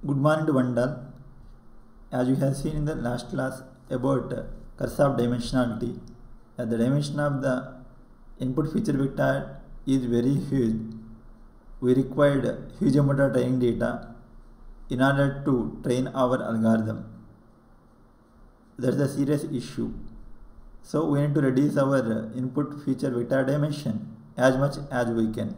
Good morning to one all. As you have seen in the last class about curse of dimensionality, the dimension of the input feature vector is very huge. We required huge amount of training data in order to train our algorithm. That's a serious issue. So we need to reduce our input feature vector dimension as much as we can.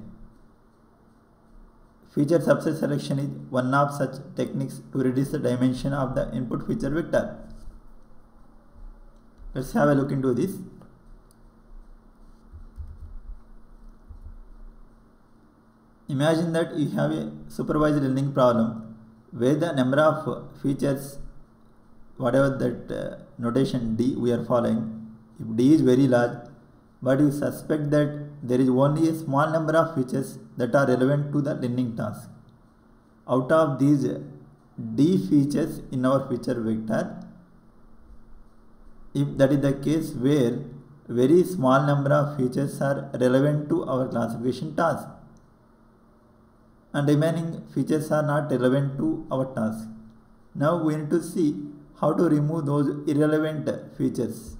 Feature subset selection is one of such techniques to reduce the dimension of the input feature vector. Let's have a look into this. Imagine that you have a supervised learning problem where the number of features, whatever that notation D we are following, if D is very large, but you suspect that there is only a small number of features that are relevant to the learning task. Out of these D features in our feature vector, if that is the case where very small number of features are relevant to our classification task and remaining features are not relevant to our task. Now we need to see how to remove those irrelevant features.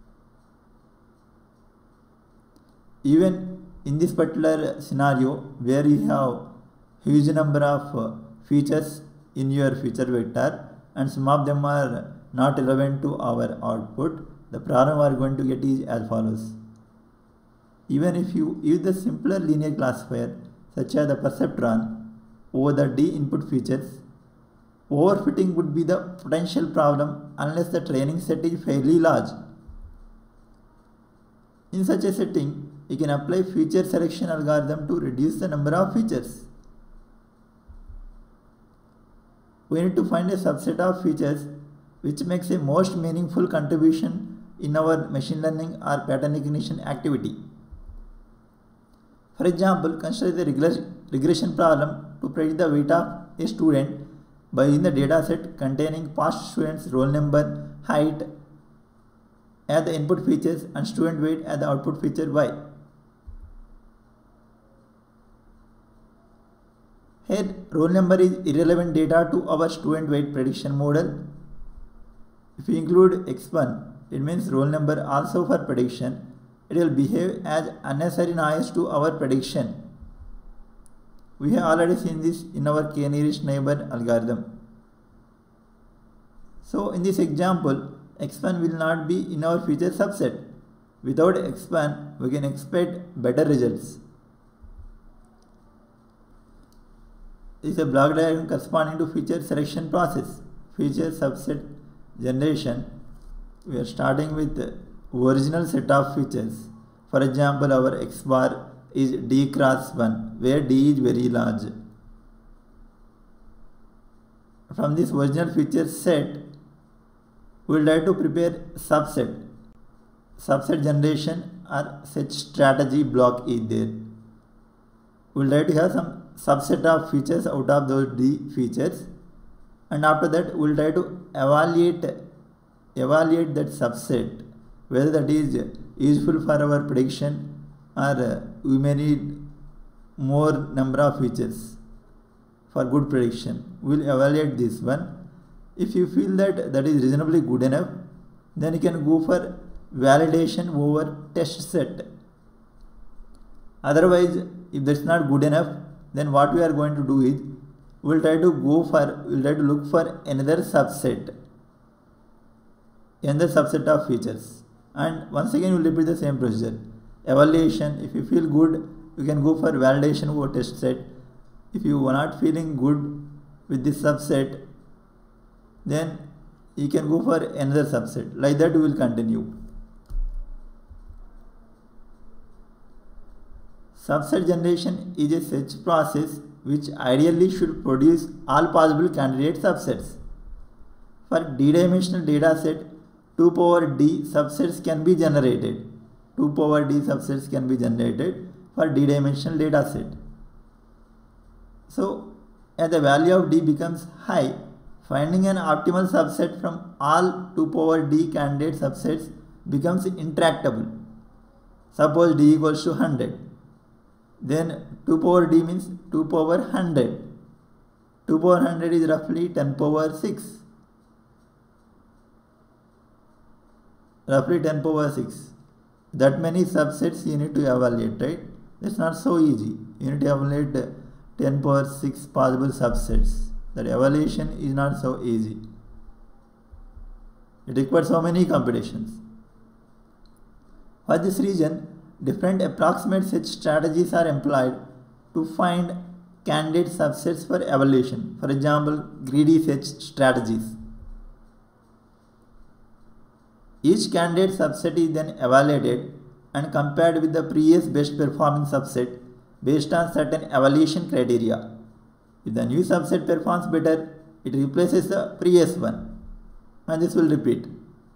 Even in this particular scenario where you have huge number of features in your feature vector and some of them are not relevant to our output, the problem we are going to get is as follows. Even if you use the simpler linear classifier such as the perceptron over the D input features, overfitting would be the potential problem unless the training set is fairly large. In such a setting, you can apply feature selection algorithm to reduce the number of features. We need to find a subset of features which makes a most meaningful contribution in our machine learning or pattern recognition activity. For example, consider the regression problem to predict the weight of a student by using the dataset containing past students' roll number, height as the input features and student weight as the output feature y. Here, roll number is irrelevant data to our student weight prediction model. If we include x1, it means roll number also for prediction. It will behave as unnecessary noise to our prediction. We have already seen this in our k-nearest neighbor algorithm. So in this example, x1 will not be in our feature subset. Without x1, we can expect better results. This is a block diagram corresponding to feature selection process. Feature subset generation. We are starting with the original set of features. For example, our x bar is D cross 1, where D is very large. From this original feature set, we will try to prepare subset. Subset generation or such strategy block is there. We will try to have some subset of features out of those D features, and after that we will try to evaluate that subset, whether that is useful for our prediction or we may need more number of features for good prediction. We will evaluate this one. If you feel that that is reasonably good enough, then you can go for validation over test set. Otherwise, if that's not good enough, then what we are going to do is we will try to look for another subset of features, and once again we will repeat the same procedure. Evaluation, if you feel good, you can go for validation over test set. If you are not feeling good with this subset, then you can go for another subset. Like that we will continue. Subset generation is a such process which ideally should produce all possible candidate subsets. For d-dimensional dataset, 2 power d subsets can be generated. 2 power d subsets can be generated for d-dimensional dataset. So, as the value of d becomes high, finding an optimal subset from all 2 power d candidate subsets becomes intractable. Suppose d equals to 100. Then 2 power d means 2 power 100. 2 power 100 is roughly 10 power 6. Roughly 10 power 6. That many subsets you need to evaluate, right? It's not so easy. You need to evaluate 10 power 6 possible subsets. That evaluation is not so easy. It requires so many computations. For this reason, different approximate search strategies are employed to find candidate subsets for evaluation. For example, greedy search strategies. Each candidate subset is then evaluated and compared with the previous best performing subset based on certain evaluation criteria. If the new subset performs better, it replaces the previous one, and this will repeat.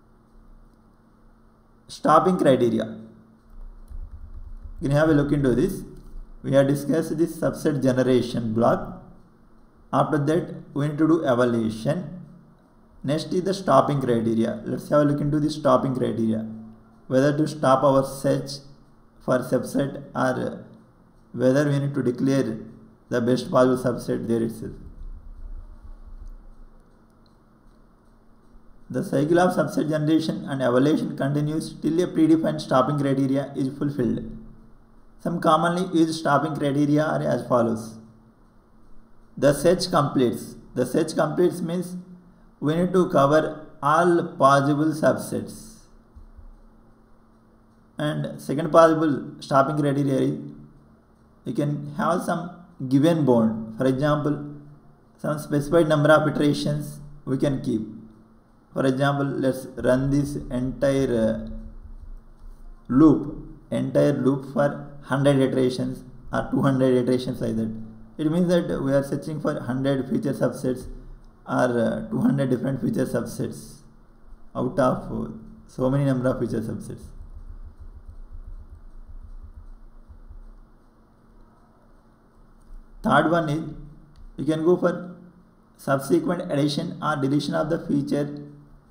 Stopping criteria. You can have a look into this. We have discussed this subset generation block. After that, we need to do evaluation. Next is the stopping criteria. Let's have a look into the stopping criteria. Whether to stop our search for subset or whether we need to declare the best possible subset there itself. The cycle of subset generation and evaluation continues till a predefined stopping criteria is fulfilled. Some commonly used stopping criteria are as follows. The search completes. The search completes means we need to cover all possible subsets. And second possible stopping criteria is you can have some given bound. For example, some specified number of iterations we can keep. For example, let's run this entire loop for 100 iterations or 200 iterations like that. It means that we are searching for 100 feature subsets or 200 different feature subsets out of so many number of feature subsets. Third one is you can go for subsequent addition or deletion of the feature.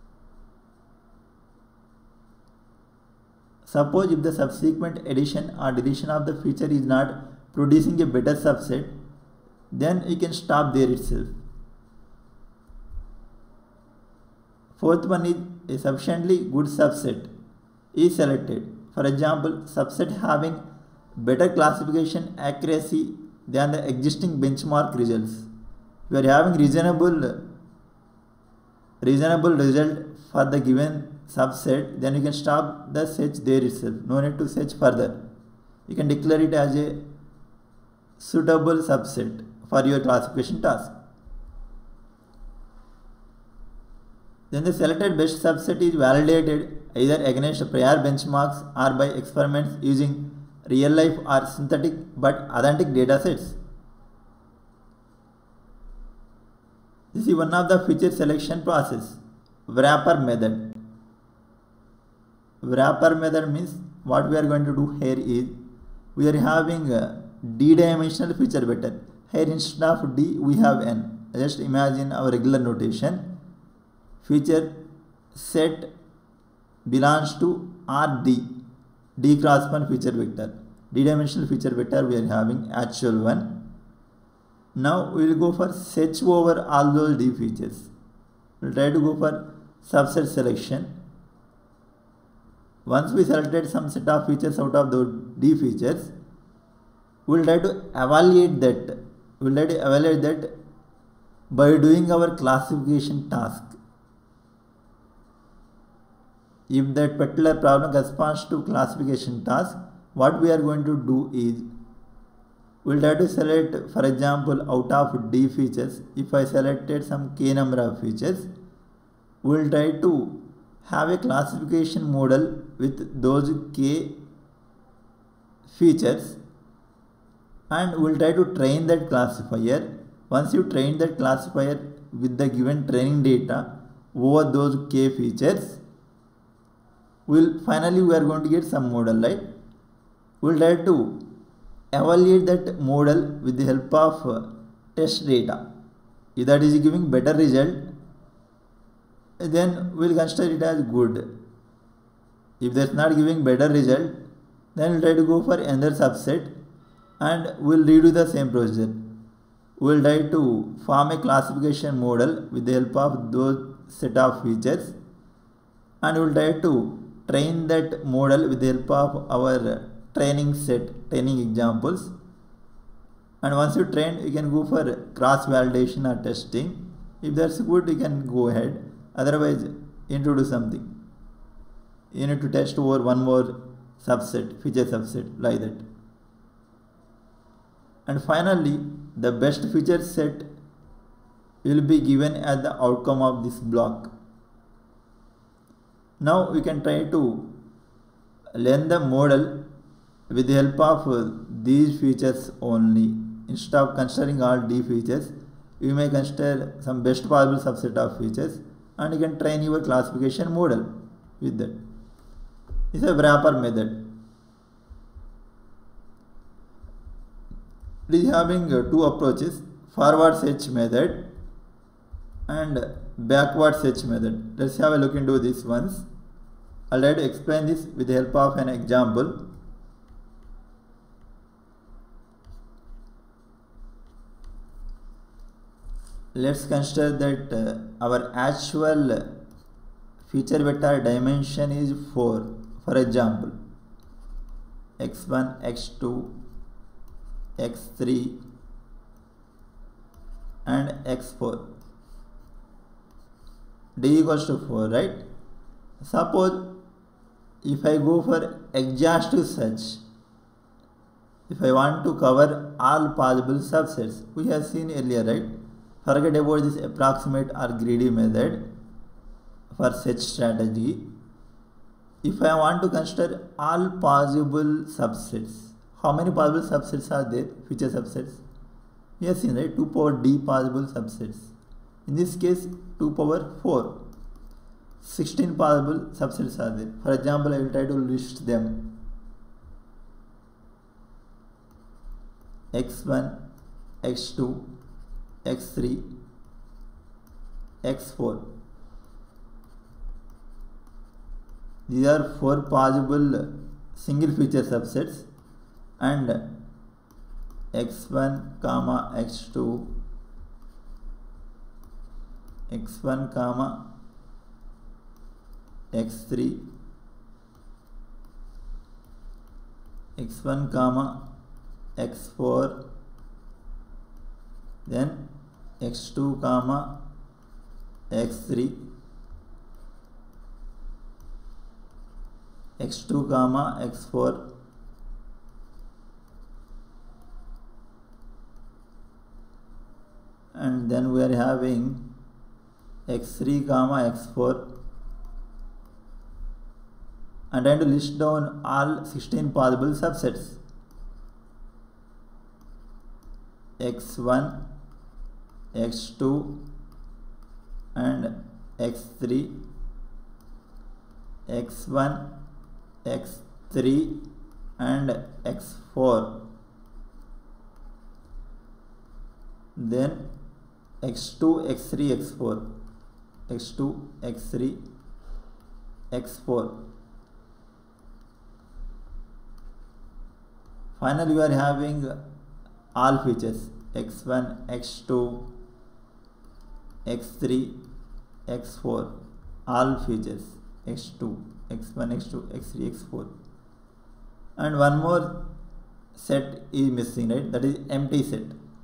Suppose if the subsequent addition or deletion of the feature is not producing a better subset, then you can stop there itself. Fourth one is a sufficiently good subset is selected. For example, subset having better classification accuracy than the existing benchmark results. We are having reasonable result for the given subset, then you can stop the search there itself. No need to search further. You can declare it as a suitable subset for your classification task. Then the selected best subset is validated either against prior benchmarks or by experiments using real life or synthetic but authentic data sets. This is one of the feature selection process. Wrapper method. Wrapper method means what we are going to do here is we are having a d-dimensional feature vector. Here instead of d we have n. Just imagine our regular notation. Feature set belongs to Rd. D cross 1 feature vector. D-dimensional feature vector we are having actual one. Now we will go for search over all those D features. We will try to go for subset selection. Once we selected some set of features out of those D features, we will try to evaluate that. We will try to evaluate that by doing our classification task. If that particular problem corresponds to classification task, what we are going to do is we will try to select, for example, out of D features, if I selected some k number of features, we will try to have a classification model with those k features and we will try to train that classifier. Once you train that classifier with the given training data over those k features, finally we are going to get some model, right? We will try to evaluate that model with the help of test data. If that is giving better result, then we will consider it as good. If that's not giving better result, then we'll try to go for another subset and we'll redo the same procedure. we will try to form a classification model with the help of those set of features, and we will try to train that model with the help of our training examples. And once you train, you can go for cross validation or testing. If that's good, you can go ahead. Otherwise, you need to do something. You need to test over one more subset, feature subset, like that. And finally, the best feature set will be given as the outcome of this block. Now we can try to learn the model with the help of these features only. Instead of considering all D features, you may consider some best possible subset of features, and you can train your classification model with that. This is a wrapper method. It is having two approaches: forward search method and backward search method. Let's have a look into this once. I'll try to explain this with the help of an example. Let's consider that our actual feature vector dimension is 4. For example, x1, x2, x3 and x4. D equals to 4, right? Suppose if I go for exhaustive search, if I want to cover all possible subsets, we have seen earlier, right? Forget about this approximate or greedy method for search strategy. If I want to consider all possible subsets, how many possible subsets are there? Feature subsets. We have seen, right? 2 power d possible subsets. In this case, 2 power 4. 16 possible subsets are there. For example, I will try to list them. x1, x2, x3, x4. These are 4 possible single feature subsets, and x1 comma x2, x1 comma x3, x1 comma x4, then x2 comma x3, x2 comma x4, and then we are having x3 comma x4, and I am to list down all 16 possible subsets: x1, x2 and x3, x1, x3 and x4, then x2, x3, x4, x2, x3, x4. Finally, we are having all features: x1, x2, x3, x4, all features: x2, x1, x2, x3, x4. And one more set is missing, right? That is empty set.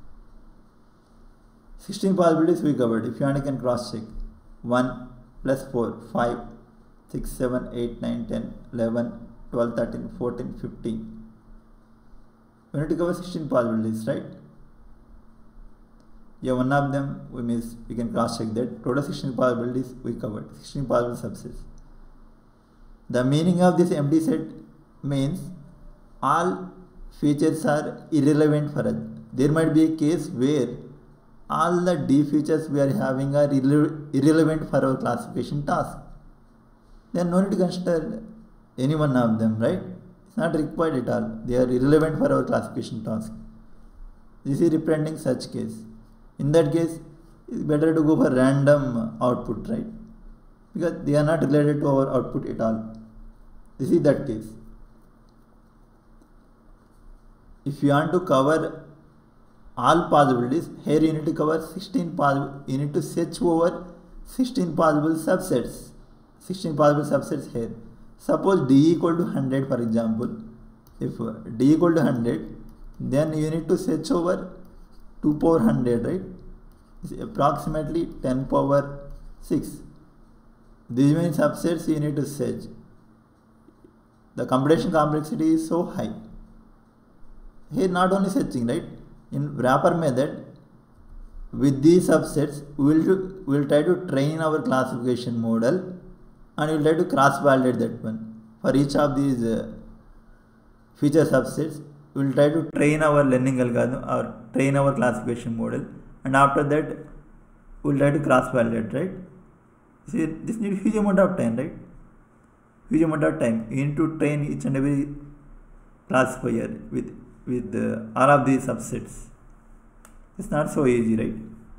16 possibilities we covered. If you want, you can cross check. 1 plus 4, 5, 6, 7, 8, 9, 10, 11, 12, 13, 14, 15. We need to cover 16 possibilities, right? Yeah, one of them we missed. We can cross check that. Total 16 possibilities we covered. 16 possible subsets. The meaning of this empty set means all features are irrelevant for us. There might be a case where all the D features we are having are irrelevant for our classification task. Then no need to consider any one of them, right? It's not required at all. They are irrelevant for our classification task. This is representing such case. In that case, it's better to go for random output, right? Because they are not related to our output at all. This is that case. If you want to cover all possibilities. Here you need to cover 16 possible, you need to search over 16 possible subsets. 16 possible subsets here. Suppose d equal to 100 for example. If d equal to 100, then you need to search over 2 power 100, right? It's approximately 10 power 6. These many subsets you need to search. The computation complexity is so high. Here not only searching, right? In wrapper method, with these subsets, we will try to train our classification model and we will try to cross-validate that one. For each of these feature subsets, we will try to train our learning algorithm or train our classification model, and after that, we will try to cross-validate, right? See, this needs huge amount of time, right? Huge amount of time. You need to train each and every classifier with all of these subsets. It's not so easy, right?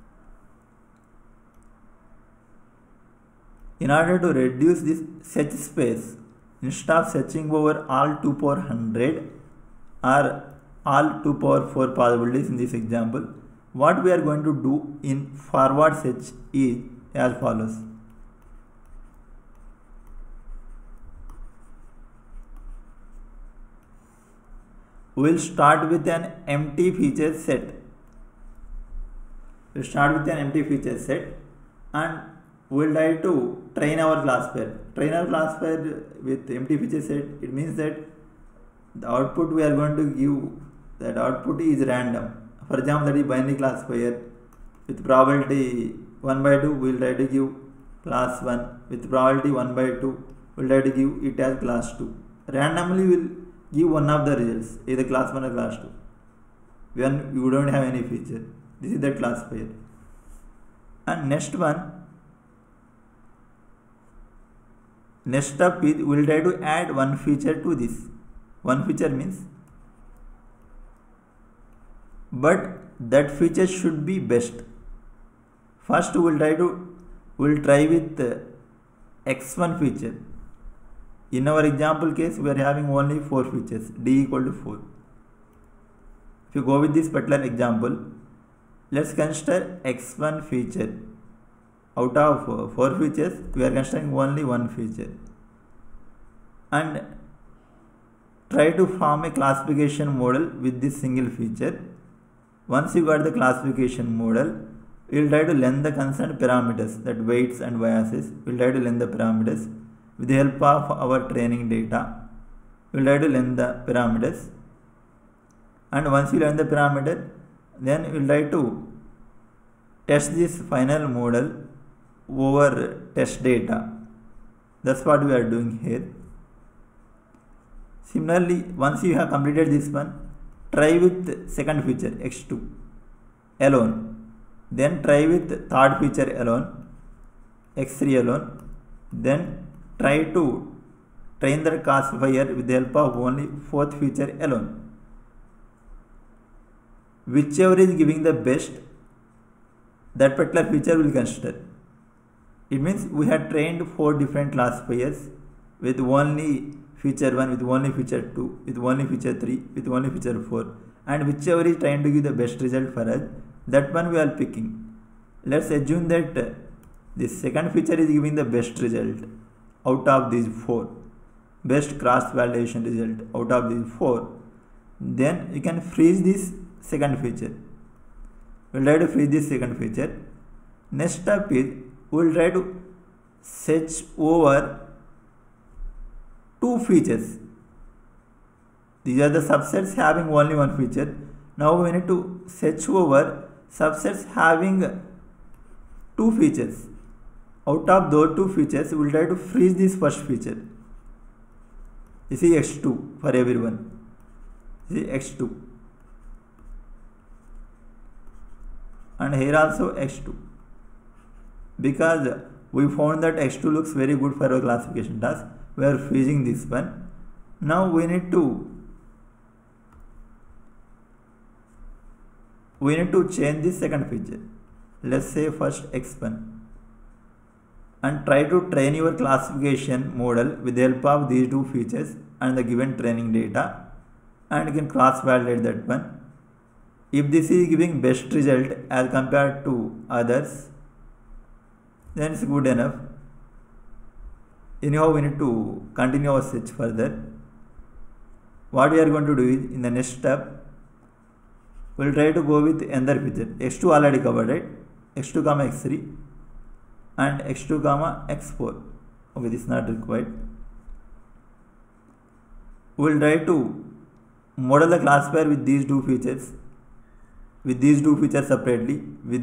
In order to reduce this search space, instead of searching over all 2 power 100 or all 2 power 4 possibilities in this example, what we are going to do in forward search is as follows. We will start with an empty feature set. We will start with an empty feature set and we will try to train our classifier. Train our classifier with empty feature set, it means that the output we are going to give, that output is random. For example, that is binary classifier. With probability 1 by 2, we will try to give class 1. With probability 1 by 2, we will try to give it as class 2. Randomly we will give one of the results, either class 1 or class 2. When you don't have any feature. This is the classifier. And next step is we will try to add one feature to this. One feature means, but that feature should be best. First we will try with x1 feature. In our example case, we are having only 4 features, d equal to 4. If you go with this particular example, let's consider x1 feature. Out of 4 features, we are considering only 1 feature. And try to form a classification model with this single feature. Once you got the classification model, we will try to learn the concerned parameters, that weights and biases. We will try to learn the parameters. With the help of our training data, we will try to learn the parameters, and once you learn the parameter, then we will try to test this final model over test data. That's what we are doing here. Similarly, once you have completed this one, try with second feature x2 alone, then try with third feature alone, x3 alone, then try to train the classifier with the help of only fourth feature alone. Whichever is giving the best, that particular feature will consider. It means we have trained 4 different classifiers with only feature 1, with only feature 2, with only feature 3, with only feature 4, and whichever is trying to give the best result for us, that one we are picking. Let's assume that this second feature is giving the best result out of these 4, best cross validation result out of these 4, then you can freeze this second feature. We will try to freeze this second feature. Next step is we will try to search over 2 features. These are the subsets having only 1 feature. Now we need to search over subsets having 2 features. Out of those 2 features, we will try to freeze this first feature. This is x2 for everyone. This is x2. And here also x2. Because we found that x2 looks very good for our classification task, we are freezing this one. Now we need to change this second feature. Let's say first x1. And try to train your classification model with the help of these 2 features and the given training data, and you can cross validate that one. If this is giving best result as compared to others, then it's good enough. Anyhow, we need to continue our search further. What we are going to do is, in the next step, we'll try to go with another feature. X2 already covered, right? X2 comma X3 and X2 comma X4. Okay, this is not required. We'll try to model the classifier with these two features, separately,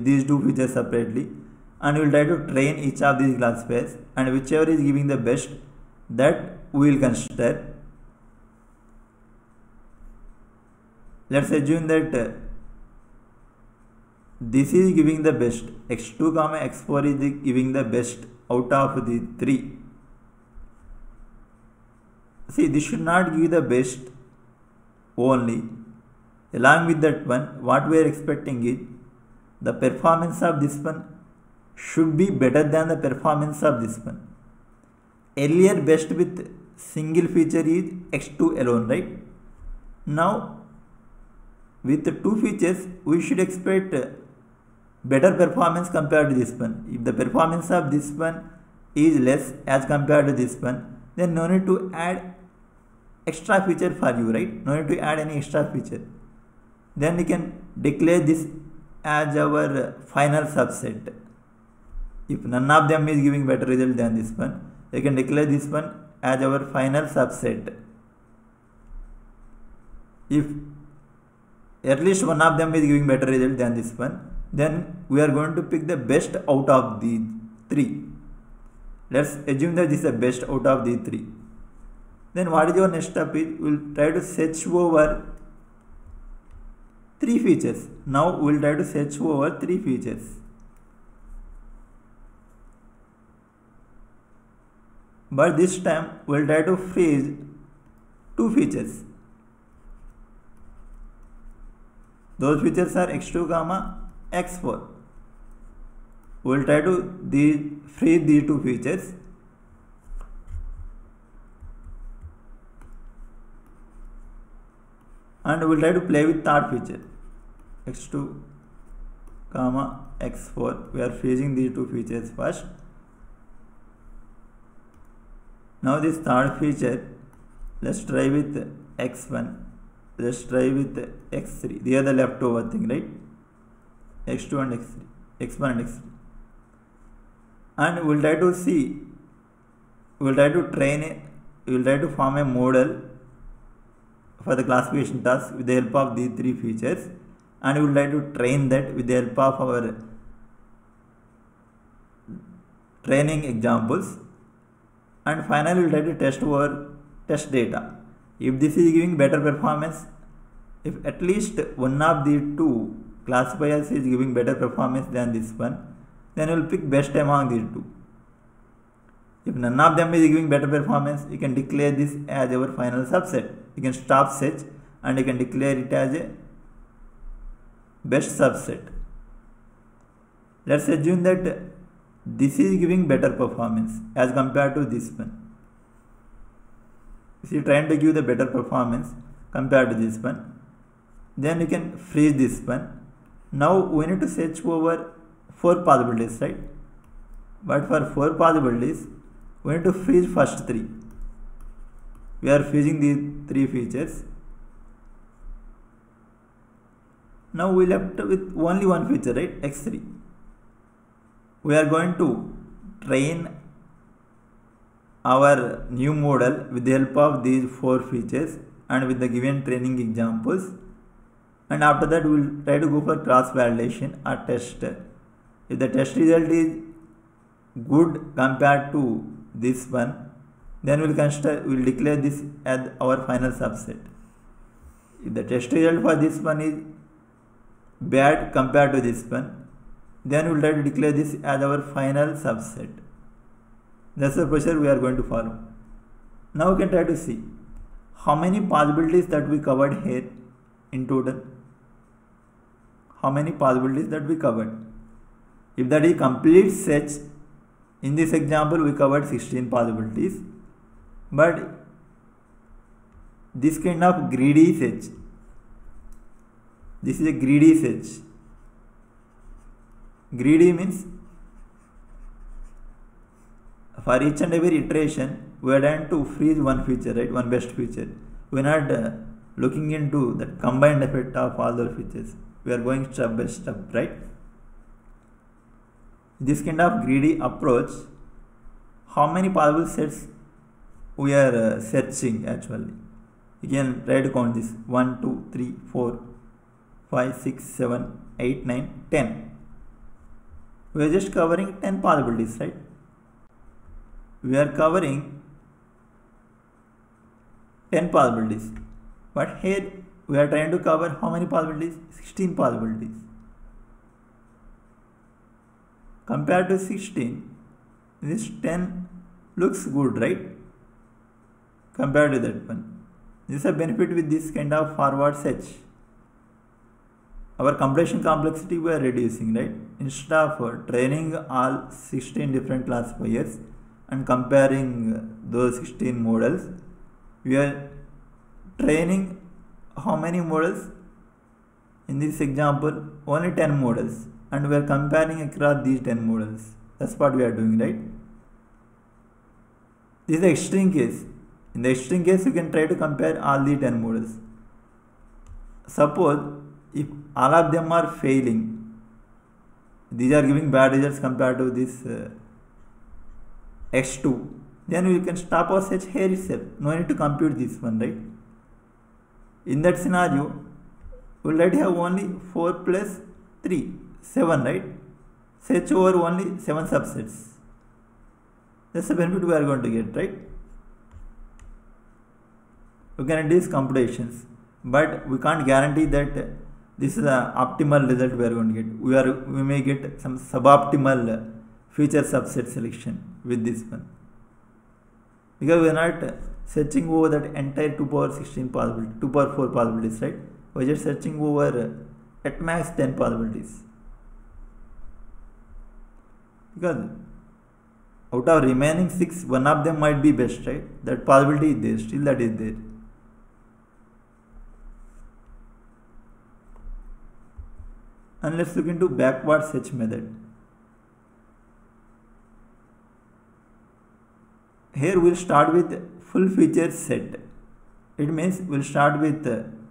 and we'll try to train each of these classifiers, and whichever is giving the best, that we will consider. Let's assume that this is giving the best. X2 comma X4 is giving the best out of the 3. See, this should not give the best only. Along with that one, what we are expecting is the performance of this one should be better than the performance of this one. Earlier best with single feature is X2 alone, right? Now with the two features, we should expect better performance compared to this one. If the performance of this one is less as compared to this one, then no need to add extra feature for you, right? No need to add any extra feature. Then we can declare this as our final subset. If none of them is giving better result than this one, we can declare this one as our final subset. If at least one of them is giving better result than this one, then we are going to pick the best out of the 3. Let's assume that this is the best out of the 3. Then what is your next step is, we will try to search over 3 features. Now we will try to search over 3 features. But this time we will try to freeze 2 features. Those features are X2 comma X4. We will try to freeze these 2 features. And we will try to play with third feature, X2 comma X4. We are freezing these 2 features first. Now this third feature, let's try with X1. Let's try with X3. They are the leftover thing, right? X2 and X3, X1 and X3. And we will try to see, we will try to train it, we will try to form a model for the classification task with the help of these 3 features, and we will try to train that with the help of our training examples, and finally we will try to test our test data. If this is giving better performance, if at least one of the 2 classifiers is giving better performance than this one, then we will pick best among these 2. If none of them is giving better performance, you can declare this as our final subset. You can stop search and you can declare it as a best subset. Let's assume that this is giving better performance as compared to this one. If you are trying to give the better performance compared to this one, then you can freeze this one. Now we need to search over 4 possibilities, right? But for 4 possibilities, we need to freeze first 3. We are freezing these 3 features. Now we left with only one feature, right? X3. We are going to train our new model with the help of these 4 features and with the given training examples, and after that we will try to go for cross validation or test. If the test result is good compared to this one, then we will declare this as our final subset. If the test result for this one is bad compared to this one, then we will try to declare this as our final subset. That's the procedure we are going to follow. Now we can try to see how many possibilities that we covered here in total. How many possibilities that we covered. If that is complete search, in this example we covered 16 possibilities. But this kind of greedy search, This is a greedy search. Greedy means for each and every iteration we are trying to freeze one feature, right? One best feature. We are not looking into the combined effect of all those features. We are going step by step, right? This kind of greedy approach, how many possible sets we are searching actually? You can try to count this: 1, 2, 3, 4, 5, 6, 7, 8, 9, 10. We are just covering 10 possibilities, right? We are covering 10 possibilities. But here we are trying to cover how many possibilities? 16 possibilities. Compared to 16, this 10 looks good, right? Compared to that one. This is a benefit with this kind of forward search. Our computation complexity we are reducing, right? Instead of training all 16 different classifiers and comparing those 16 models, we are training how many models? In this example, only 10 models, and we are comparing across these 10 models. That's what we are doing, right? This is the extreme case. In the extreme case, you can try to compare all the 10 models. Suppose if all of them are failing, these are giving bad results compared to this X2, then we can stop our search here itself. No need to compute this one, right? In that scenario, we will already have only 4 plus 3, 7, right? Search over only 7 subsets. That's the benefit we are going to get, right? We can reduce computations, but we can't guarantee that this is the optimal result we are going to get. We may get some suboptimal feature subset selection with this one, because we are not searching over that entire 2 power 16 possibilities, 2 power 4 possibilities, right? We are just searching over at max 10 possibilities, because out of remaining 6, one of them might be best, right? That possibility is there, still that is there. And let's look into backward search method. Here we will start with full feature set. It means we will start with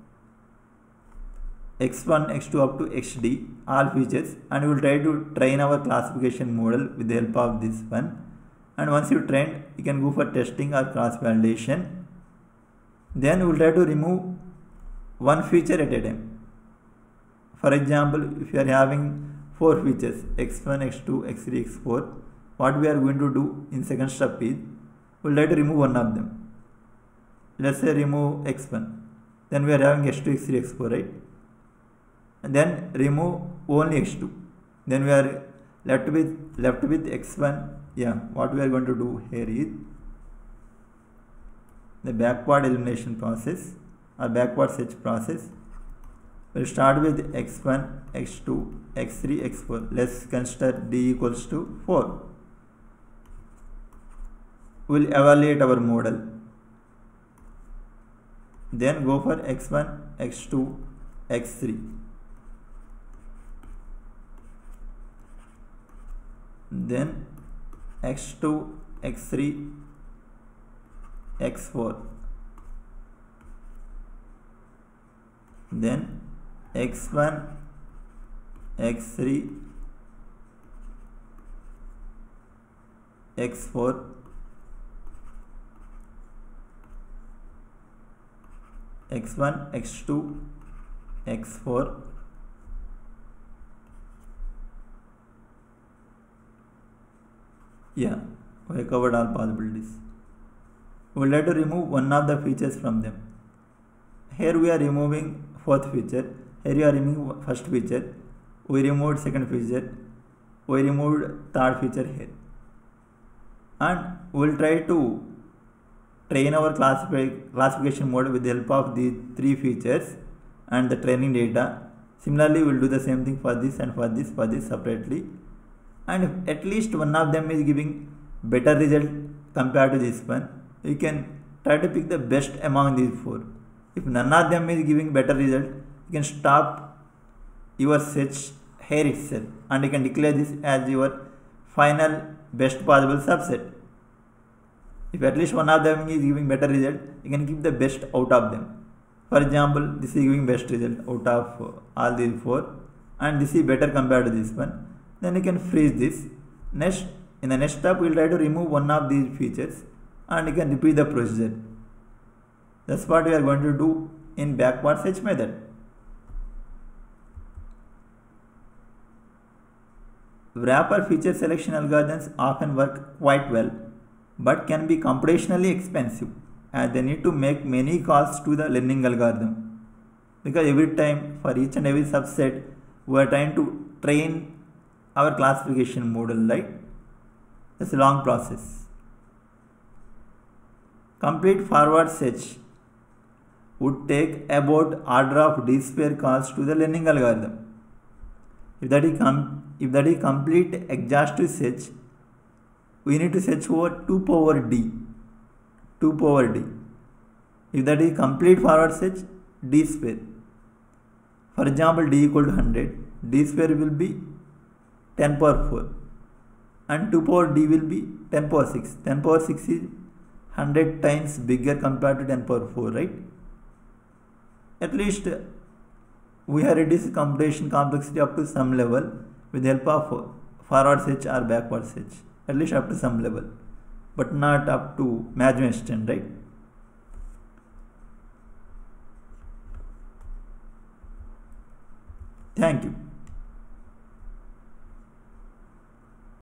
x1, x2 up to xd, all features, and we will try to train our classification model with the help of this one. And once you train, you can go for testing or cross validation. Then we will try to remove one feature at a time. For example, if you are having 4 features, x1, x2, x3, x4, what we are going to do in second step is, we will try to remove one of them. Let's say remove x1. Then we are having x2, x3, x4, right? And then remove only x2. Then we are left with x1. Yeah, what we are going to do here is the backward elimination process or backward search process. We'll start with x1, x2, x3, x4. Let's consider d equals to 4. We'll evaluate our model. Then go for x1, x2, x3. Then x2, x3, x4. Then x1, x3, x4, x1, x2, x4, yeah, we have covered all possibilities. We will have to remove one of the features from them. Here we are removing 4th feature. Here you are removing first feature. We removed second feature. We removed 3rd feature here. And we will try to train our classification model with the help of these 3 features and the training data. Similarly, we will do the same thing for this and for this separately. And if at least one of them is giving better result compared to this one, you can try to pick the best among these 4. If none of them is giving better result, you can stop your search here itself, and you can declare this as your final best possible subset. If at least one of them is giving better result, you can keep the best out of them. For example, this is giving best result out of all these 4, and this is better compared to this one. Then you can freeze this. Next, in the next step, we will try to remove one of these features, and you can repeat the procedure. That's what we are going to do in backward search method. Wrapper feature selection algorithms often work quite well, but can be computationally expensive, as they need to make many calls to the learning algorithm. Because every time for each and every subset, we are trying to train our classification model, right? It's a long process. Complete forward search would take about order of d square calls to the learning algorithm. If that is complete exhaustive search, we need to search over 2 power d. 2 power d. If that is complete forward search, d square. For example, d equal to 100, d square will be 10 power 4, and 2 power d will be 10 power 6. 10 power 6 is 100 times bigger compared to 10 power 4, right? At least we have reduced computation complexity up to some level with the help of forward search or backward search. At least up to some level, but not up to maximum extent, right? Thank you.